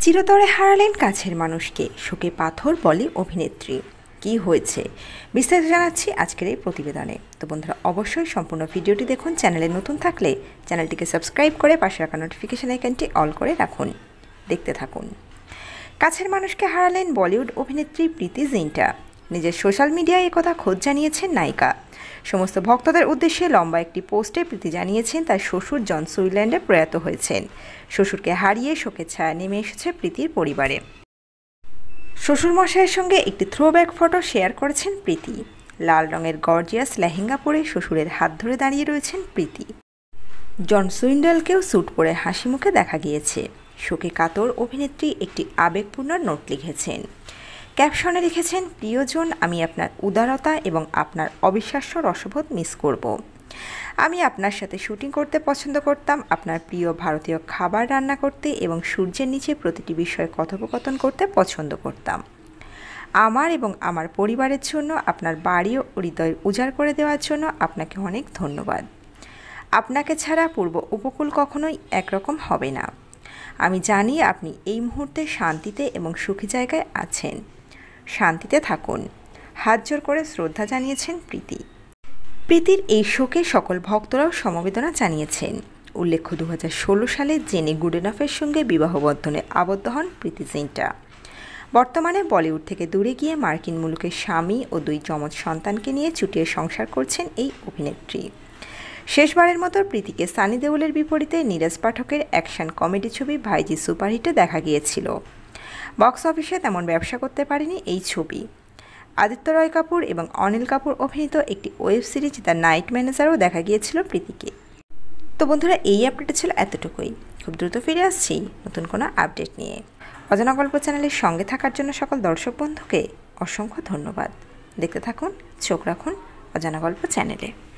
চিরতরে হারালেন কাছের মানুষকে, শোকে পাথর বলে অভিনেত্রী। কি হয়েছে বিস্তারিত জানাচ্ছি আজকের এই প্রতিবেদনে। তো বন্ধুরা, অবশ্যই সম্পূর্ণ ভিডিওটি দেখুন। চ্যানেলে নতুন থাকলে চ্যানেলটিকে সাবস্ক্রাইব করে পাশে রাখা নোটিফিকেশন আইকনটি অল করে রাখুন। দেখতে থাকুন। কাছের মানুষকে হারালেন বলিউড অভিনেত্রী প্রীতি জিন্টা। নিজের সোশ্যাল মিডিয়ায় একথা খোদ জানিয়েছেন নায়িকা। সমস্ত ভক্তদের উদ্দেশ্যে লম্বা একটি পোস্টে প্রীতি জানিয়েছেন তার শ্বশুর জন সুইজারল্যান্ডে প্রয়াত হয়েছেন। শ্বশুরকে হারিয়ে শোকের ছায়া নেমে এসেছে প্রীতির পরিবারে। শ্বশুরমশাইয়ের সঙ্গে একটি থ্রোব্যাক ফটো শেয়ার করেছেন প্রীতি। লাল রঙের গর্জিয়াস লেহেঙ্গা পরে শ্বশুরের হাত ধরে দাঁড়িয়ে রয়েছেন প্রীতি। জন সুইন্ডালকেও স্যুট পরে হাসি মুখে দেখা গিয়েছে। শোকে কাতর অভিনেত্রী একটি আবেগপূর্ণ নোট লিখেছেন। ক্যাপশনে লিখেছেন, প্রিয়জন, আমি আপনার উদারতা এবং আপনার অবিশ্বাস্য রসবোধ মিস করব। আমি আপনার সাথে শুটিং করতে পছন্দ করতাম, আপনার প্রিয় ভারতীয় খাবার রান্না করতে এবং সূর্যের নিচে প্রতিটি বিষয়ে কথোপকথন করতে পছন্দ করতাম। আমার এবং আমার পরিবারের জন্য আপনার বাড়ি ও হৃদয় উজাড় করে দেওয়ার জন্য আপনাকে অনেক ধন্যবাদ। আপনাকে ছাড়া পূর্ব উপকূল কখনোই একরকম হবে না। আমি জানি আপনি এই মুহূর্তে শান্তিতে এবং সুখী জায়গায় আছেন। শান্তিতে থাকুন। হাত জোর করে শ্রদ্ধা জানিয়েছেন প্রীতি। প্রীতির এই শোকে সকল ভক্তরাও সমবেদনা জানিয়েছেন। উল্লেখ্য, 2016 সালে জেনি গুডেনফের সঙ্গে বিবাহ বন্ধনে আবদ্ধ হন প্রীতি জিন্টা। বর্তমানে বলিউড থেকে দূরে গিয়ে মার্কিন মুলুকের স্বামী ও 2 যমজ সন্তানকে নিয়ে চুটিয়ে সংসার করছেন এই অভিনেত্রী। শেষবারের মতো প্রীতিকে সানি দেওলের বিপরীতে নীরজ পাঠকের অ্যাকশন কমেডি ছবি ভাইজি সুপারহিটে দেখা গিয়েছিল। বক্স অফিসে তেমন ব্যবসা করতে পারেনি এই ছবি। আদিত্য রয় কাপুর এবং অনিল কাপুর অভিনীত একটি ওয়েব সিরিজ দ্য নাইট ম্যানেজারও দেখা গিয়েছিল প্রীতিকে। তো বন্ধুরা, এই আপডেটটা ছিল এতটুকুই। খুব দ্রুত ফিরে আসছি নতুন কোনো আপডেট নিয়ে। অজানা গল্প চ্যানেলের সঙ্গে থাকার জন্য সকল দর্শক বন্ধুকে অসংখ্য ধন্যবাদ। দেখতে থাকুন, চোখ রাখুন অজানা গল্প চ্যানেলে।